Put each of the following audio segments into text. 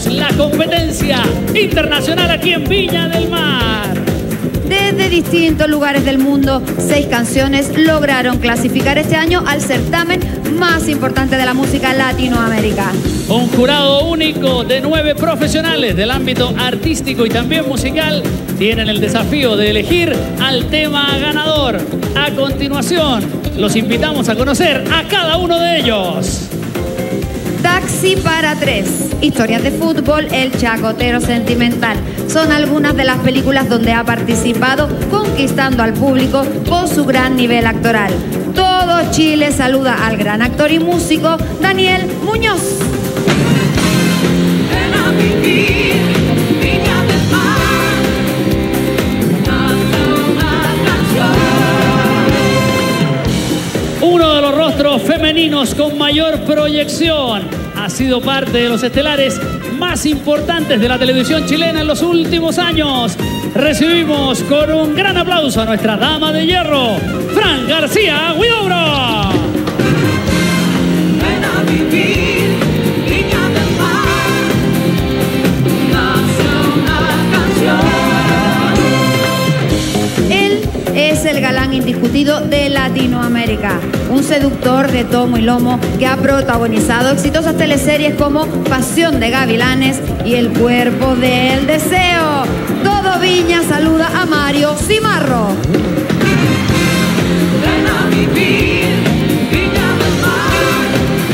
Iniciamos la competencia internacional aquí en Viña del Mar. Desde distintos lugares del mundo, 6 canciones lograron clasificar este año al certamen más importante de la música Latinoamérica. Un jurado único de 9 profesionales del ámbito artístico y también musical tienen el desafío de elegir al tema ganador. A continuación, los invitamos a conocer a cada uno de ellos. Taxi para 3, historias de fútbol, El Chacotero Sentimental. Son algunas de las películas donde ha participado, conquistando al público con su gran nivel actoral. Todo Chile saluda al gran actor y músico Daniel Muñoz. Uno de los rostros femeninos con mayor proyección. Ha sido parte de los estelares más importantes de la televisión chilena en los últimos años. Recibimos con un gran aplauso a nuestra dama de hierro, Fran García Huidobro. Ven a vivir, Viña del Mar, nace una canción. Él es el galán indiscutido de Latinoamérica, un seductor de tomo y lomo que ha protagonizado exitosas teleseries como Pasión de Gavilanes y El Cuerpo del Deseo. Todo Viña saluda a Mario Cimarro. Ven a vivir, Viña del Mar,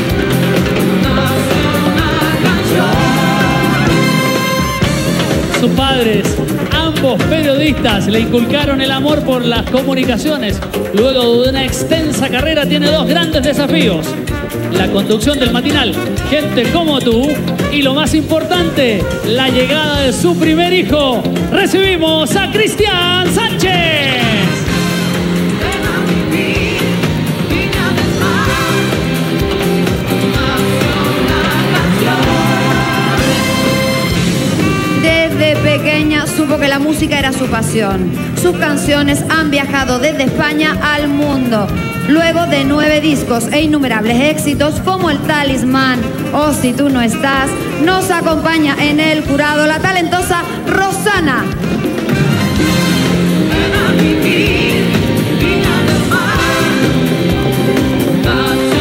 nace una canción. Sus padres, ambos periodistas, le inculcaron el amor por las comunicaciones. Luego de una extensa carrera tiene 2 grandes desafíos: la conducción del matinal Gente como tú y, lo más importante, la llegada de su primer hijo. Recibimos a Cristian Sánchez. Ven a vivir, Viña del Mar, nace una canción. Desde pequeña supo que la música era su pasión. Sus canciones han viajado desde España al mundo. Luego de 9 discos e innumerables éxitos como El Talismán o Si tú no estás, nos acompaña en el jurado la talentosa Rosana. Ven a vivir, Viña del Mar, nace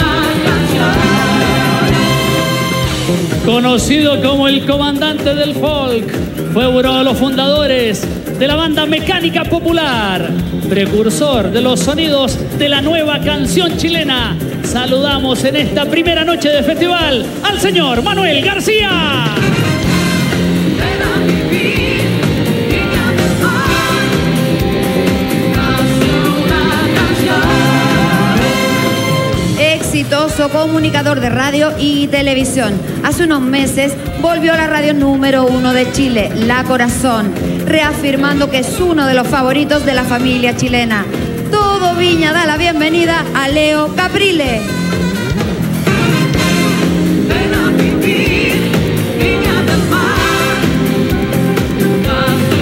una canción. Conocido como el comandante del folk, fue uno de los fundadores de la banda Mecánica Popular, precursor de los sonidos de la nueva canción chilena. Saludamos en esta primera noche de festival al señor Manuel García. Ven a vivir, Viña del Mar, nace una canción. Exitoso comunicador de radio y televisión. Hace unos meses volvió a la radio número 1 de Chile, La Corazón, reafirmando que es uno de los favoritos de la familia chilena. Todo Viña da la bienvenida a Leo Caprile. Ven a vivir, Viña del Mar, nace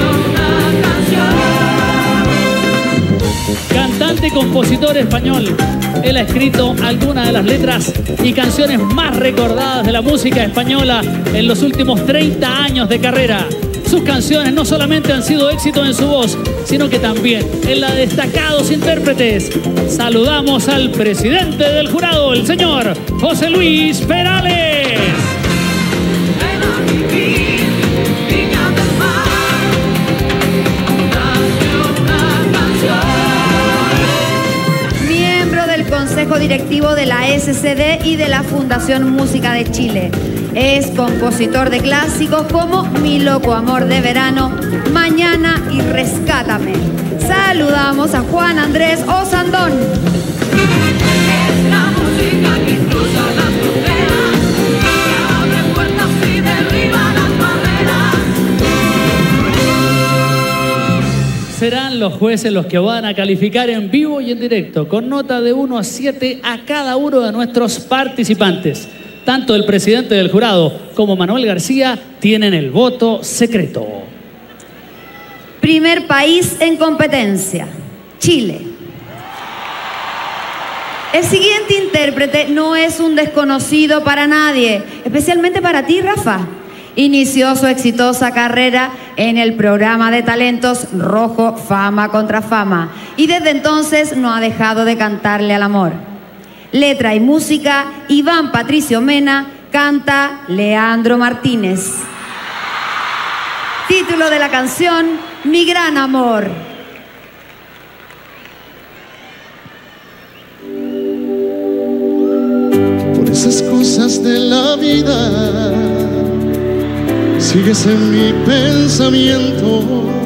una canción. Cantante y compositor español. Él ha escrito algunas de las letras y canciones más recordadas de la música española en los últimos 30 años de carrera. Sus canciones no solamente han sido éxito en su voz, sino que también en la de destacados intérpretes. Saludamos al presidente del jurado, el señor José Luis Perales. Ven a vivir, Viña del Mar, nace una canción. Miembro del Consejo Directivo de la SCD y de la Fundación Música de Chile. Es compositor de clásicos como Mi Loco Amor de Verano, Mañana y Rescátame. Saludamos a Juan Andrés Osandón. Es la música que cruza las fronteras, que abre puertas y derriba las barreras. Serán los jueces los que van a calificar en vivo y en directo, con nota de 1 a 7 a cada uno de nuestros participantes. Tanto el presidente del jurado como Manuel García tienen el voto secreto. Primer país en competencia, Chile. El siguiente intérprete no es un desconocido para nadie, especialmente para ti, Rafa. Inició su exitosa carrera en el programa de talentos Rojo Fama contra Fama y desde entonces no ha dejado de cantarle al amor. Letra y música, Iván Patricio Mena, canta Leandro Martínez. Título de la canción, Mi Gran Amor. Por esas cosas de la vida sigues en mi pensamiento.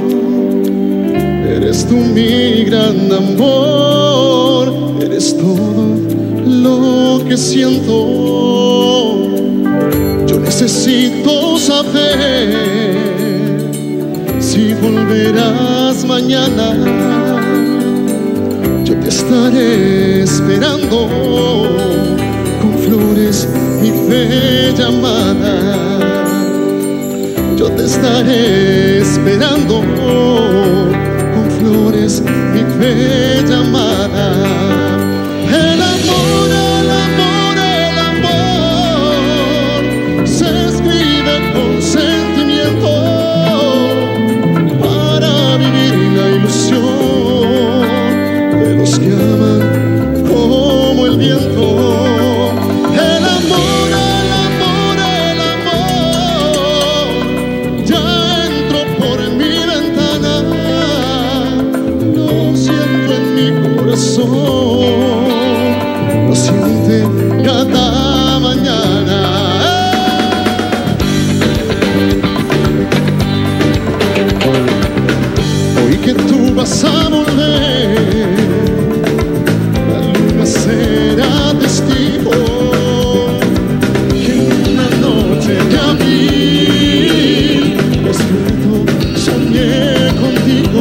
Eres tú mi gran amor, eres todo lo que siento. Yo necesito saber si volverás mañana. Yo te estaré esperando con flores, mi bella amada. Yo te estaré esperando con flores, mi bella amada. El amor, el amor, el amor se escribe con sentimiento para vivir la ilusión de los que aman como el viento. El amor, el amor, el amor ya entró por mi ventana. Lo siento en mi corazón, lo siente cada mañana. Hoy que tú vas a volver, la luna será testigo que en una noche de abril despierto soñé contigo.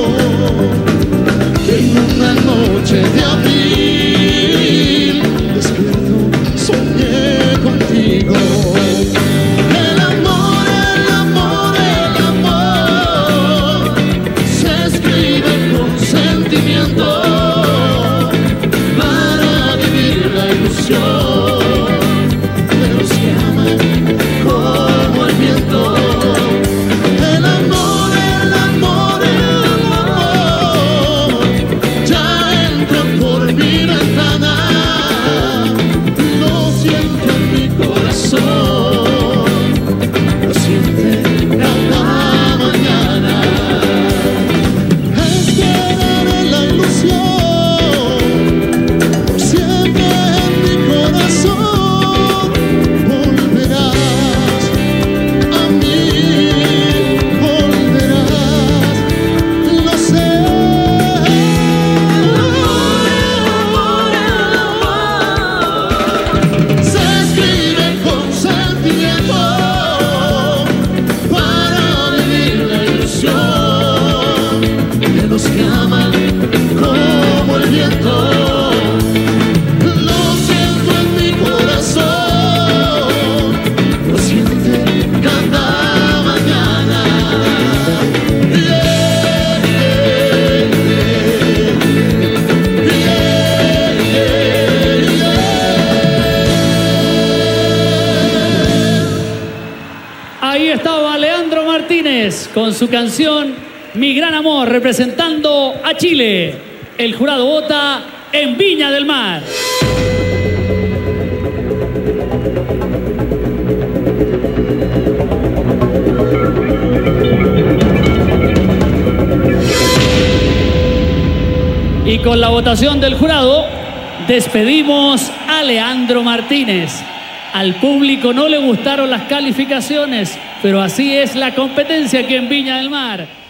En una noche de abril despierto soñé contigo. El amor, el amor, el amor se escribe con sentimiento para vivir la ilusión de los que aman como el viento. El amor, el amor, el amor ya entró por mi ventana. Lo siento en mi corazón, lo siente cada mañana. Esperaré la ilusión por siempre en mi corazón. Volverás a mí, volverás, lo sé. Se escribe con sentimiento para vivir la ilusión de los que aman como el viento. Lo siento en mi corazón, lo siente cada mañana. Ahí estaba Leandro Martínez con su canción Mi Gran Amor, representando a Chile. El jurado vota en Viña del Mar. Y con la votación del jurado, despedimos a Leandro Martínez. Al público no le gustaron las calificaciones, pero así es la competencia aquí en Viña del Mar.